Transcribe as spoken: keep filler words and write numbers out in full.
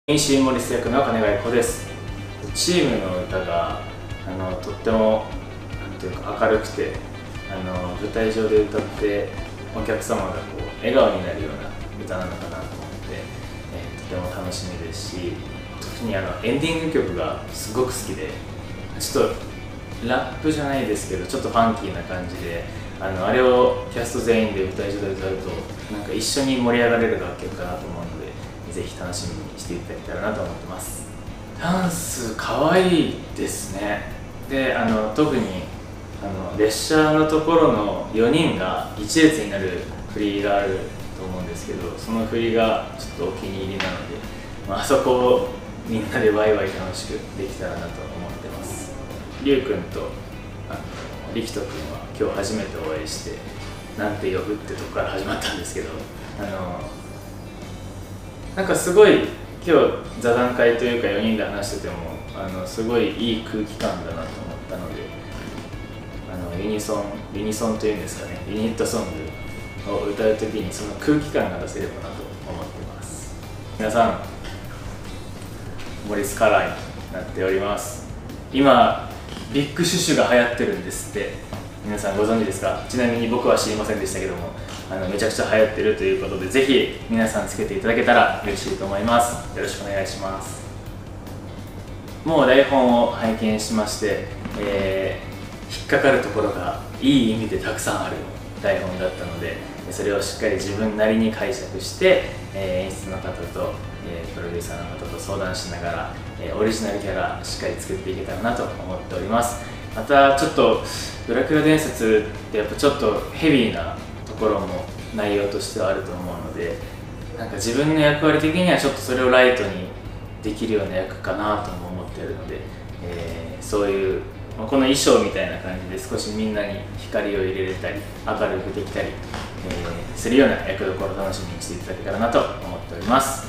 シーモリス役の金貝子です。チームの歌があのとってもなんていうか明るくて、あの舞台上で歌ってお客様がこう笑顔になるような歌なのかなと思って、えー、とても楽しみですし、特にあのエンディング曲がすごく好きで、ちょっとラップじゃないですけどちょっとファンキーな感じで、あのあれをキャスト全員で舞台上で歌うとなんか一緒に盛り上がれる楽曲かなと思うので、ぜひ楽しみにしていただけたらなと思ってます。ダンス可愛いですね。で、あの特にあの列車のところのよにんが一列になる振りがあると思うんですけど、その振りがちょっとお気に入りなので、まあ、あそこをみんなでワイワイ楽しくできたらなと思ってます。りゅうくんとあのりきとくんは今日初めてお会いして、なんて呼ぶってとこから始まったんですけど、あのなんかすごい今日座談会というかよにんで話してても、あのすごいいい空気感だなと思ったので、あのユニソンユニソンというんですかね、ユニットソングを歌うときにその空気感が出せればなと思ってます。皆さん、モリスカラーになっております。今ビッグシュシュが流行ってるんですって。皆さんご存知ですか？ちなみに僕は知りませんでしたけども、あのめちゃくちゃ流行ってるということで、ぜひ皆さんつけていただけたら嬉しいと思います。よろしくお願いします。もう台本を拝見しまして、えー、引っかかるところがいい意味でたくさんある台本だったので、それをしっかり自分なりに解釈して、えー、演出の方と、えー、プロデューサーの方と相談しながら、えー、オリジナルキャラしっかり作っていけたらなと思っております。またちょっとドラクエ伝説ってやっぱちょっとヘビーなところも内容としてはあると思うので、なんか自分の役割的にはちょっとそれをライトにできるような役かなとも思っているので、えー、そういうこの衣装みたいな感じで少しみんなに光を入れれたり明るくできたり、えー、するような役どころを楽しみにしていただけたらなと思っております。